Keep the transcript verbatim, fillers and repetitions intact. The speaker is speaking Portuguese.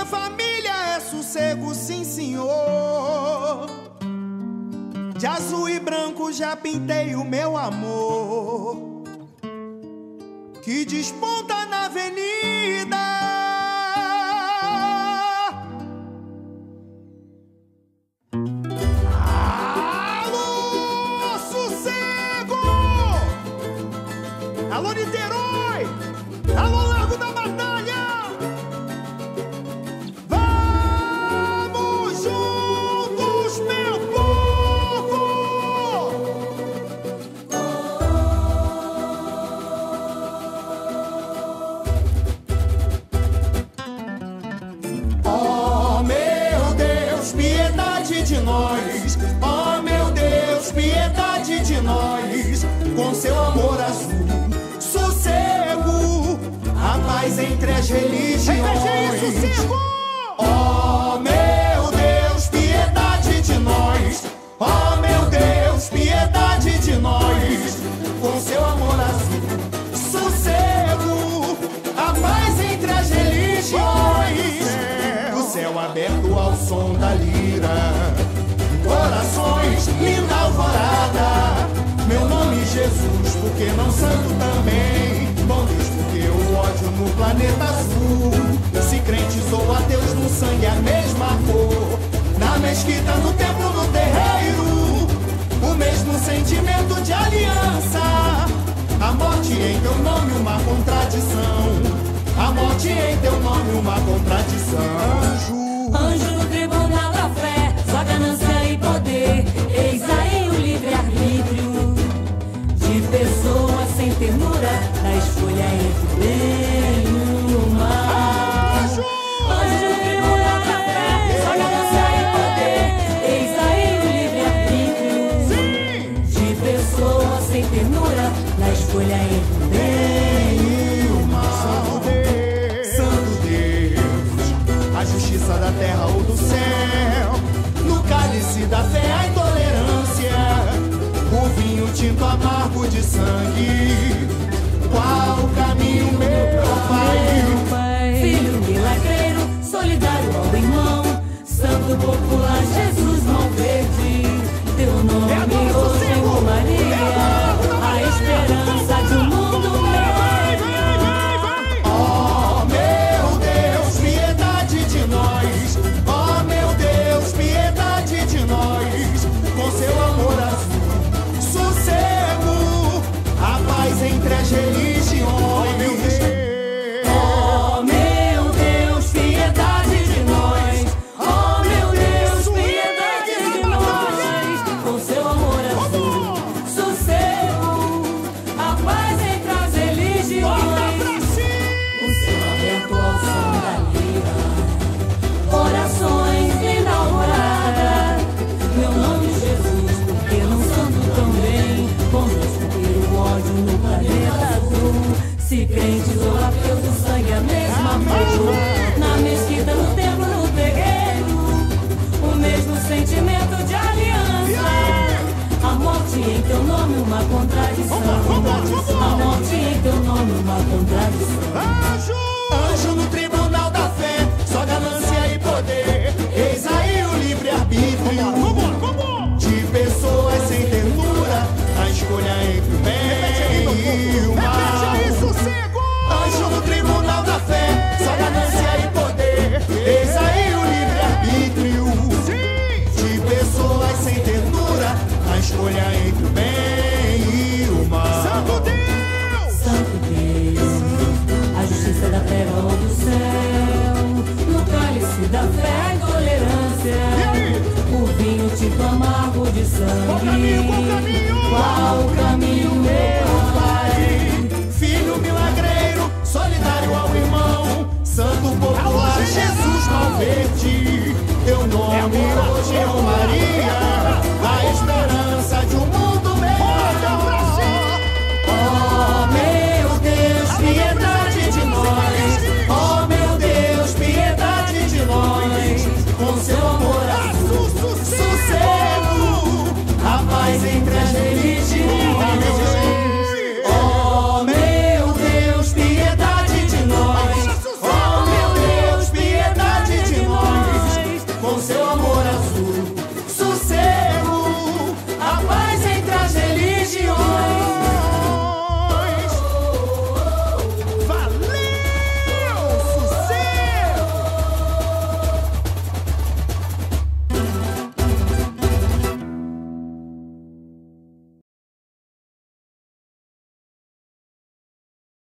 família é sossego, sim senhor. De azul e branco já pintei o meu amor, que desponta na avenida. Alô, sossego! Alô, Niterói! Alô, Largo da Batalha! Vamos juntos, meu povo! Oh, meu Deus, piedade de nós! Oh, meu Deus, piedade de nós! Com seu amor azul, sossego, a paz entre as religiões. Oh, meu Deus, piedade de nós. Oh, meu Deus, piedade de nós. Com seu amor azul, sossego, a paz entre as religiões. Do céu aberto ao som da lira, corações, linda alvorada. Meu nome Jesus, porque não santo também. Bom Deus, porque o ódio no planeta azul. Se crentes ou ateus no sangue é a mesma cor. Na mesquita, no templo, no terreiro, o mesmo sentimento de aliança. A morte em teu nome, uma contradição. A morte em teu nome, uma contradição. Anjo, anjo no tribunal da fé, só ganância e poder. Eis aí o livre-arbítrio de pessoas sem ternura, na escolha entre o bem e o mal. Anjo no tribunal da fé, só ganância e poder. Eis aí o livre-arbítrio de pessoas sem ternura, na escolha entre o bem e o mal. Santo Deus, Santo Deus, a justiça da terra ou do céu. No cálice da fé a intolerância, o vinho tinto amargo de sangue. Qual o caminho, meu Pai? Filho milagreiro, solidário ao irmão, santo popular, Jesus mão verde. Teu nome, ô Senhor Maria, a esperança de um mundo melhor. Oh, meu Deus, piedade de nós. Oh, meu Deus, piedade de nós. Com seu amor azul, sossego, a paz entre as religiões. Oh, meu Deus, piedade de nós. Oh, meu Deus, piedade de nós. Com seu amor azul, sossego, a paz entre as religiões. O céu aberto ao som da lira, corações linda alvorada. Meu nome Jesus, porque não santo também. Com Deus, porque o ódio no planeta azul. Se crentes ou ateus, o sangue é a mesma cor. Na mesquita, no templo, no terreiro, o mesmo sentimento de aliança. A morte em teu nome, uma contradição. A morte em teu nome, uma contradição. Anjo, anjo no tribunal da fé, só ganância e poder. Eis aí o livre-arbítrio de pessoas sem ternura, a escolha entre o bem e o mal. Anjo no tribunal da fé, só ganância e poder. Eis aí o livre-arbítrio de pessoas sem ternura, a escolha entre o bem e o mal. Santo Deus, Santo Deus, a justiça da terra ou do céu. No cálice da fé, a intolerância, o vinho tinto amargo de sangue. qual caminho, qual caminho? Qual o caminho, meu Pai? Filho milagreiro, solidário ao irmão, santo popular, Jesus Malverde.